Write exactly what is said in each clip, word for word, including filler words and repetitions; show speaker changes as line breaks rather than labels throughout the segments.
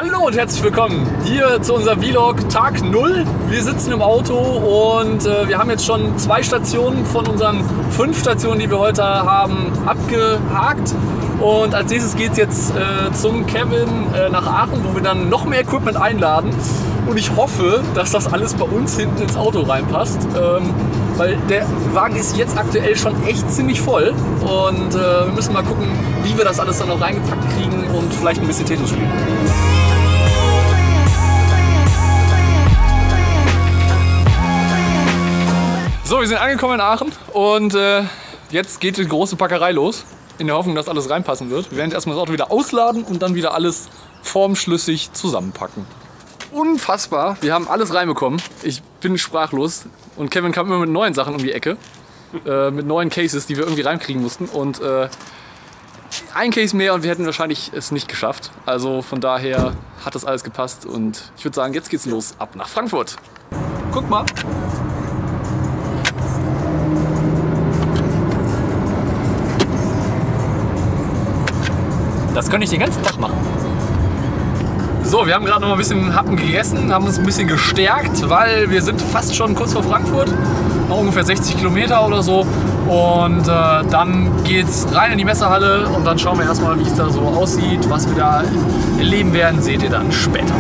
Hallo und herzlich willkommen hier zu unserem Vlog Tag null. Wir sitzen im Auto und äh, wir haben jetzt schon zwei Stationen von unseren fünf Stationen, die wir heute haben, abgehakt. Und als nächstes geht es jetzt äh, zum Kevin äh, nach Aachen, wo wir dann noch mehr Equipment einladen. Und ich hoffe, dass das alles bei uns hinten ins Auto reinpasst. Ähm, weil der Wagen ist jetzt aktuell schon echt ziemlich voll. Und äh, wir müssen mal gucken, wie wir das alles dann noch reingepackt kriegen und vielleicht ein bisschen Tetris spielen. So, wir sind angekommen in Aachen und äh, jetzt geht die große Packerei los. In der Hoffnung, dass alles reinpassen wird. Wir werden jetzt erstmal das Auto wieder ausladen und dann wieder alles formschlüssig zusammenpacken. Unfassbar, wir haben alles reinbekommen. Ich bin sprachlos und Kevin kam immer mit neuen Sachen um die Ecke. Äh, mit neuen Cases, die wir irgendwie reinkriegen mussten. Und äh, ein Case mehr und wir hätten wahrscheinlich es nicht geschafft. Also von daher hat das alles gepasst und ich würde sagen, jetzt geht's los ab nach Frankfurt. Guck mal. Das könnte ich den ganzen Tag machen. So, wir haben gerade noch mal ein bisschen Happen gegessen, haben uns ein bisschen gestärkt, weil wir sind fast schon kurz vor Frankfurt, noch ungefähr sechzig Kilometer oder so. Und äh, dann geht's rein in die Messehalle und dann schauen wir erstmal, wie es da so aussieht, was wir da erleben werden, seht ihr dann später.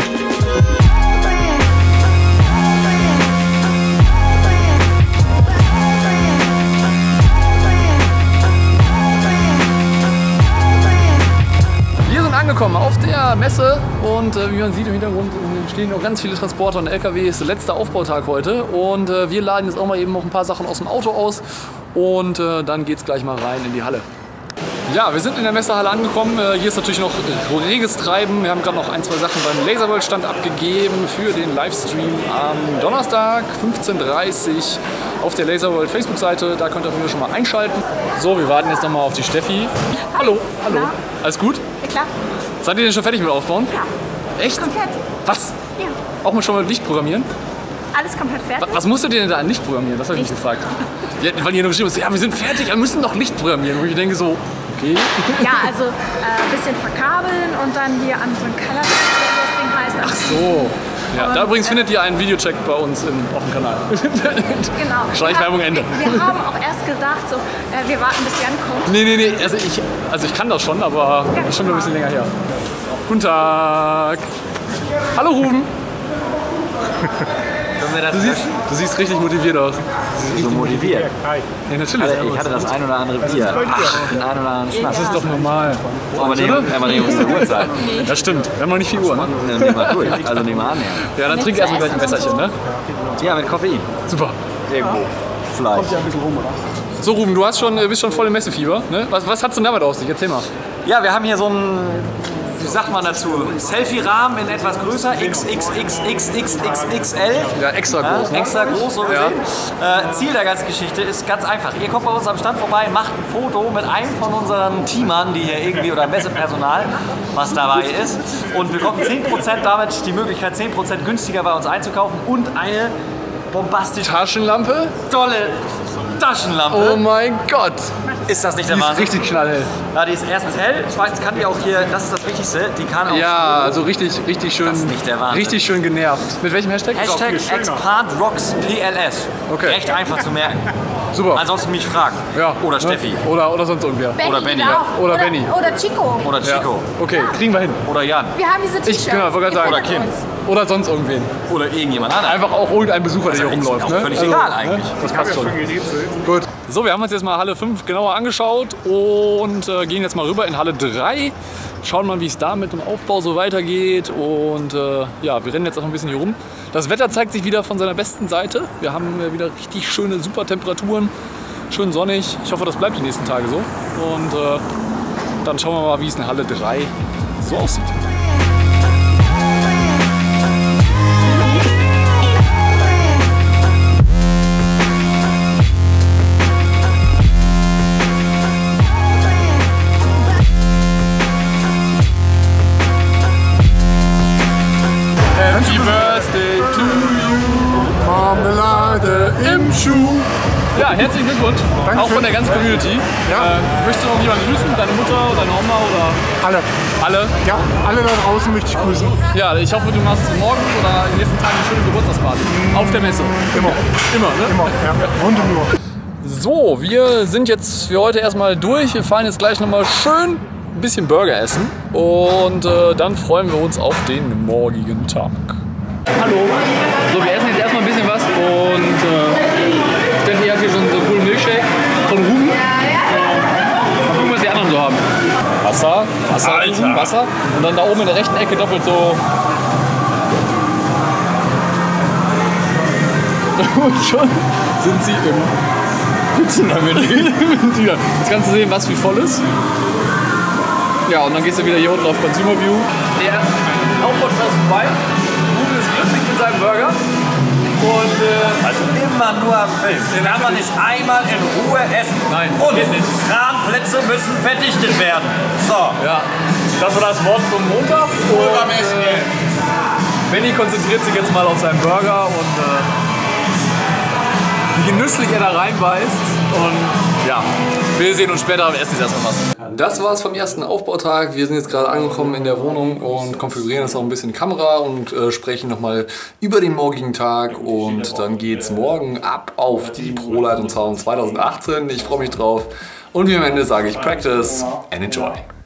Angekommen auf der Messe und äh, wie man sieht im Hintergrund stehen noch ganz viele Transporter und L K Ws. Letzter Aufbautag heute und äh, wir laden jetzt auch mal eben noch ein paar Sachen aus dem Auto aus und äh, dann geht es gleich mal rein in die Halle. Ja, wir sind in der Messehalle angekommen. Äh, hier ist natürlich noch reges Treiben. Wir haben gerade noch ein, zwei Sachen beim Laserworld-Stand abgegeben für den Livestream am Donnerstag fünfzehn Uhr dreißig auf der Laserworld Facebook-Seite. Da könnt ihr schon mal einschalten. So, wir warten jetzt noch mal auf die Steffi. Hallo, hallo. Alles gut?
Ja, klar.
Seid ihr denn schon fertig mit Aufbauen?
Ja.
Echt?
Komplett.
Was?
Ja.
Auch mal schon mal Licht programmieren?
Alles komplett fertig.
Was musstet ihr denn da an Licht programmieren? Das habe ich mich gefragt. Ja, weil ihr nur geschrieben habt, ja, wir sind fertig, wir müssen doch Licht programmieren. Und ich denke so, okay.
Ja, also ein äh, bisschen verkabeln und dann hier an so ein Color, das Ding heißt.
Ach so. Ja,
und,
da übrigens
äh,
findet ihr einen Videocheck bei uns im, auf dem Kanal.
Genau.
Schleichwerbung Ende.
Wir, wir haben auch erst gedacht, so, äh, wir warten, bis Jan kommt.
Nee, nee, nee. Also ich, also ich kann das schon, aber
Ja,
das ist schon ein bisschen länger her. Guten Tag. Hallo Ruben. Du siehst, du siehst richtig motiviert aus.
So motiviert.
Ja, natürlich.
Also ich hatte das ein oder andere Bier. Ach, den ein oder anderen Schnaps.
Das ist doch normal.
Aber nicht, aber nicht um die Uhrzeit.
Das stimmt. Wir haben noch nicht viel Uhr, ne?
Dann nehmen wir durch. Also nehmen wir an.
Ja, dann trink erstmal gleich ein Wässerchen, ne?
Ja, mit Koffein.
Super.
Irgendwo. Vielleicht.
So Ruben, du hast schon, bist schon voll im Messefieber, ne? Was, was hat's denn damit auf sich? Erzähl mal.
Ja, wir haben hier so ein, wie sagt man dazu, Selfie-Rahmen in etwas größer, X X X X X X X L.
Ja, extra
Ja,
groß, ne?
extra groß, so gesehen. Äh, Ziel der ganzen Geschichte ist ganz einfach. Ihr kommt bei uns am Stand vorbei, macht ein Foto mit einem von unseren Teamern, die hier irgendwie, oder Messepersonal, was dabei ist, und bekommt zehn Prozent damit die Möglichkeit, zehn Prozent günstiger bei uns einzukaufen und eine bombastische,
Taschenlampe?
tolle Taschenlampe.
Oh mein Gott!
Ist das nicht der
Die ist
Wahnsinn?
richtig knallhell.
Ja, die ist erstens hell, zweitens kann die auch hier, das ist das Wichtigste, die kann auch
Ja, also richtig, richtig schön.
Das ist nicht der Wahnsinn.
Richtig schön genervt. Mit welchem Hashtag?
Hashtag Expand Rocks P L S.
Okay.
Recht einfach zu merken.
Super.
Ansonsten mich fragen.
Ja.
Oder
ne?
Steffi.
Oder, oder sonst irgendwer.
Benny
Oder Benny,
geht
ja.
auch.
Oder
oder
Benny.
Oder Chico.
Oder
Ja.
Chico.
Okay, kriegen wir hin.
Oder Jan.
Wir haben diese T-Shirts.
Ich genau, wollte gerade sagen.
Oder Kim.
Oder sonst irgendwen.
Oder irgendjemand anderes.
Einfach auch irgendein Besucher, der hier
Also
rumläuft.
auch
Ne?
völlig egal eigentlich.
Ne? Das passt schon. Gut. So, wir haben uns jetzt mal Halle fünf genauer angeschaut und äh, gehen jetzt mal rüber in Halle drei. Schauen mal, wie es da mit dem Aufbau so weitergeht. Und äh, ja, wir rennen jetzt auch ein bisschen hier rum. Das Wetter zeigt sich wieder von seiner besten Seite. Wir haben äh, wieder richtig schöne, super Temperaturen. Schön sonnig. Ich hoffe, das bleibt die nächsten Tage so. Und äh, dann schauen wir mal, wie es in Halle drei so aussieht. Happy Birthday to you, Marmelade im Schuh. Ja, Ja, herzlichen Glückwunsch.
Dankeschön.
Auch von der ganzen Community.
Ja.
Äh, möchtest du noch jemanden grüßen? Deine Mutter, deine Oma oder
Alle.
alle?
Ja, alle da draußen möchte ich grüßen.
Ja, ich hoffe, du machst morgen oder in den nächsten Tagen eine schöne Geburtstagsparty. Auf der Messe.
Immer.
Immer, ne?
Immer, ja. Rund um die Uhr.
So, wir sind jetzt für heute erstmal durch. Wir fahren jetzt gleich nochmal schön ein bisschen Burger essen. Und äh, dann freuen wir uns auf den morgigen Tag. Hallo. So, wir essen jetzt erstmal ein bisschen was. Und äh, Steffi hat hier schon so einen coolen Milkshake von Ruben. Mal gucken, was die anderen so haben. Wasser, Wasser, Ruben, Wasser. Und dann da oben in der rechten Ecke doppelt so. Und schon sind sie im Pizzenmenü. Jetzt kannst du sehen, was wie voll ist. Ja, und dann gehst du wieder hier unten auf Consumer View. Der Aufbaustraße ist vorbei. Ruben ist glücklich mit seinem Burger. Und äh,
Also immer nur am Film. Den kann man nicht einmal in Ruhe essen.
Nein,
Und
geht nicht.
Kranplätze müssen verdichtet werden. So.
ja, das war das Wort zum Montag. Und
beim Essen,
äh, Benny konzentriert sich jetzt mal auf seinen Burger und äh, wie genüsslich er da reinbeißt. Und ja, wir sehen uns später, aber essen jetzt erstmal was. Das war's vom ersten Aufbautag. Wir sind jetzt gerade angekommen in der Wohnung und konfigurieren jetzt noch ein bisschen die Kamera und äh, sprechen nochmal über den morgigen Tag. Und dann geht's morgen ab auf die ProLight zwanzig achtzehn. Ich freue mich drauf. Und wie am Ende sage ich Practice and Enjoy.